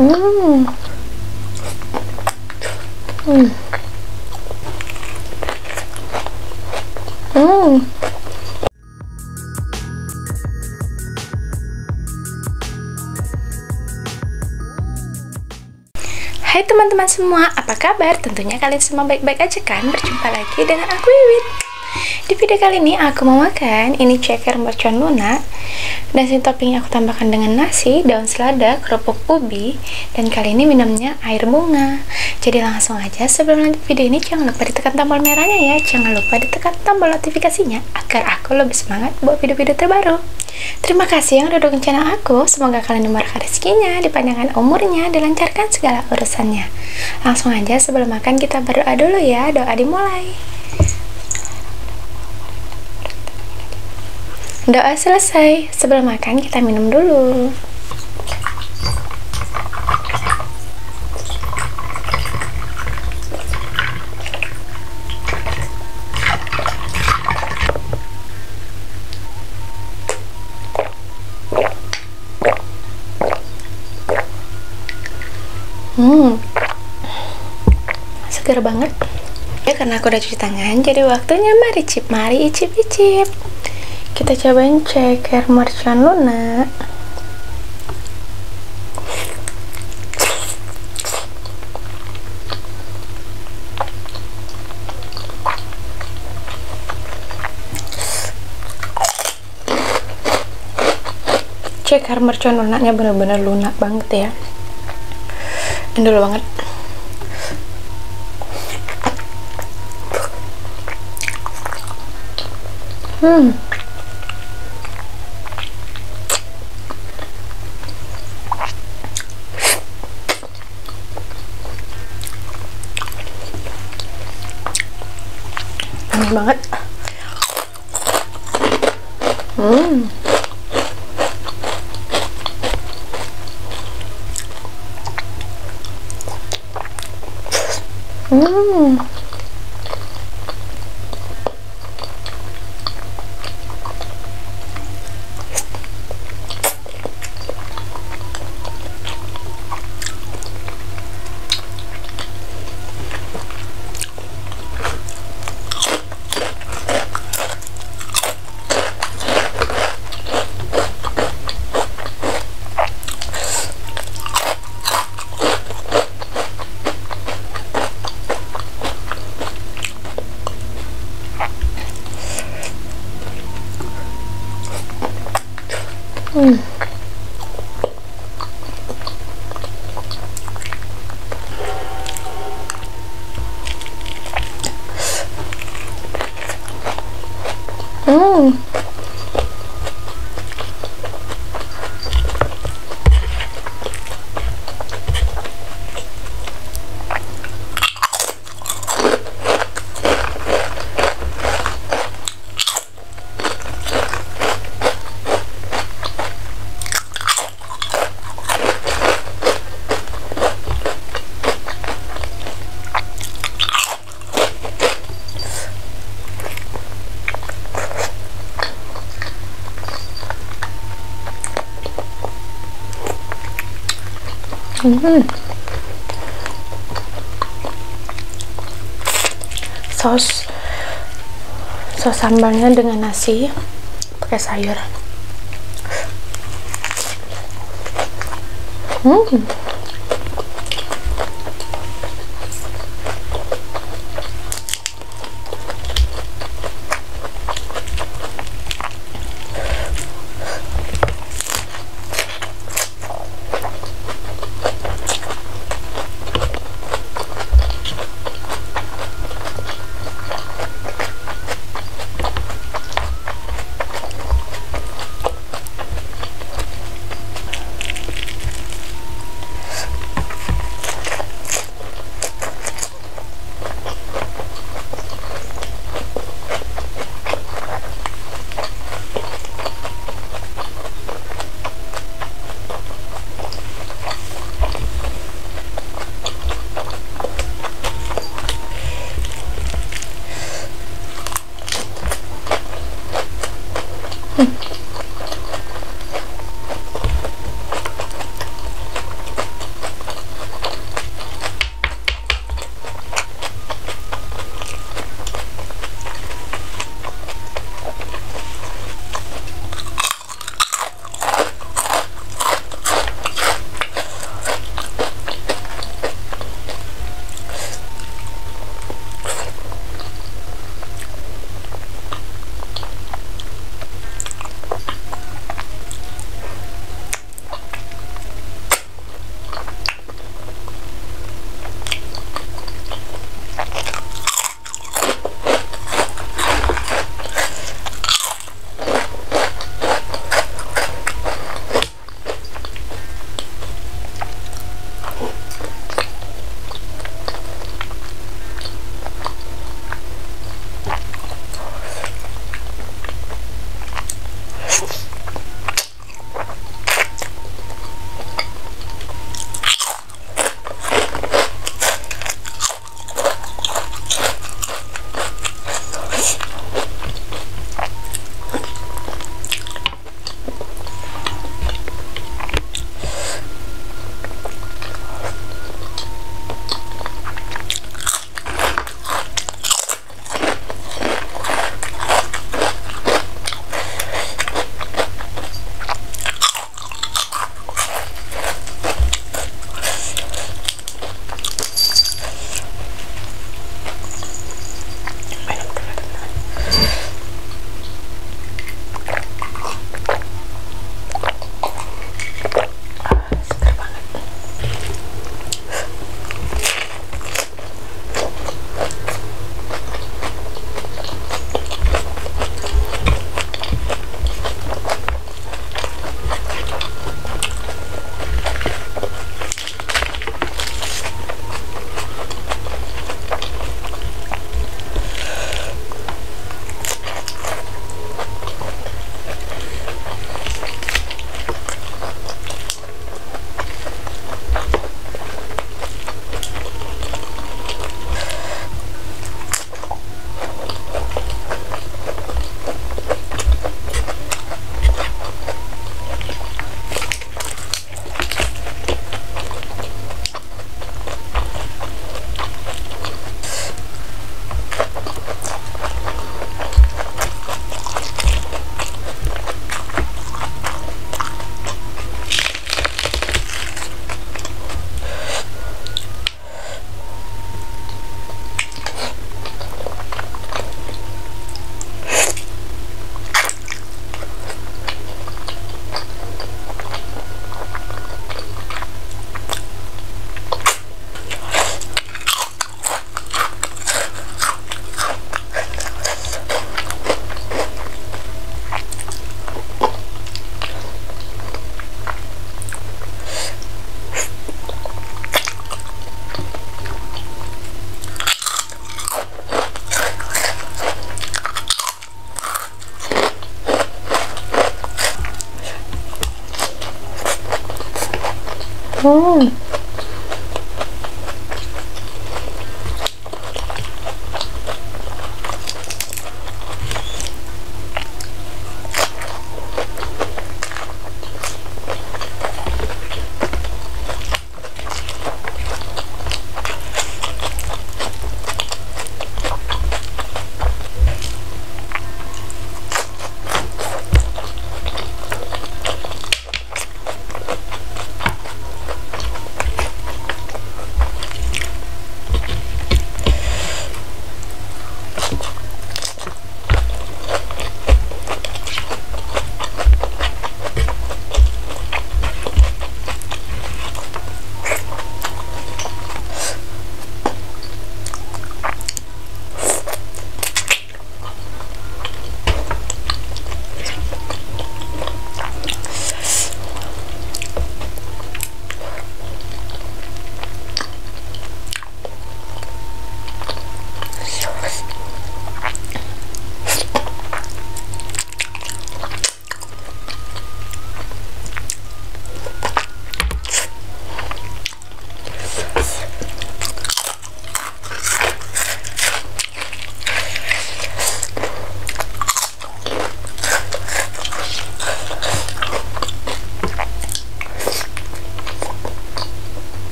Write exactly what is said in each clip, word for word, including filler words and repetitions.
Hmm. Hmm. Hmm. Hai teman-teman semua, apa kabar? Tentunya kalian semua baik-baik aja kan? Berjumpa lagi dengan aku Wiwit. Di video kali ini aku mau makan ini ceker mercon lunak, dan sini toppingnya aku tambahkan dengan nasi, daun selada, kerupuk ubi, dan kali ini minumnya air bunga. Jadi langsung aja, sebelum lanjut video ini jangan lupa ditekan tombol merahnya ya, jangan lupa ditekan tombol notifikasinya agar aku lebih semangat buat video-video terbaru. Terima kasih yang udah dukung channel aku, semoga kalian dimurahkan rezekinya, dipanjangkan umurnya, dilancarkan segala urusannya. Langsung aja sebelum makan kita berdoa dulu ya, doa dimulai. Doa selesai, sebelum makan kita minum dulu. Hmm, segar banget ya, karena aku udah cuci tangan, jadi waktunya mari cip, mari icip-icip. Kita cobain ceker mercon lunak. Ceker mercon lunaknya bener-bener lunak banget ya, endul banget. Hmm. Enak banget. Hmm. Hmm. Hmm. Hmm. Hmm. Sos sos sambalnya dengan nasi pakai sayur. Hmm.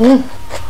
Hmm.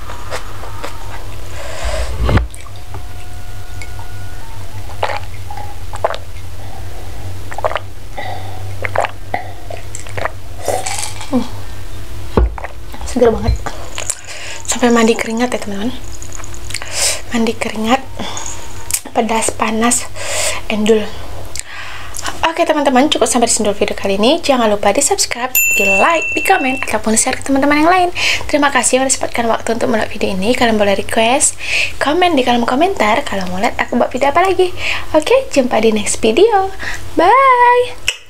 Hmm. Seger banget. Sampai mandi keringat ya teman-teman. Mandi keringat, pedas, panas, endul. Oke teman-teman, cukup sampai di sini dulu video kali ini. Jangan lupa di subscribe, di like, di komen, ataupun share ke teman-teman yang lain. Terima kasih yang udah sempatkan waktu untuk melihat video ini. Kalian boleh request, komen di kolom komentar kalau mau lihat aku buat video apa lagi. Oke, jumpa di next video. Bye.